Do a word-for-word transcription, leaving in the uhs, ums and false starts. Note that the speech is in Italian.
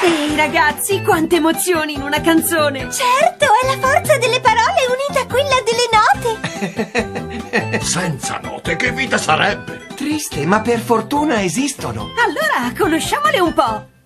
Ehi ragazzi, quante emozioni in una canzone! Certo, è la forza delle parole unita a quella delle note! Senza note che vita sarebbe? Triste, ma per fortuna esistono. Allora, conosciamole un po'!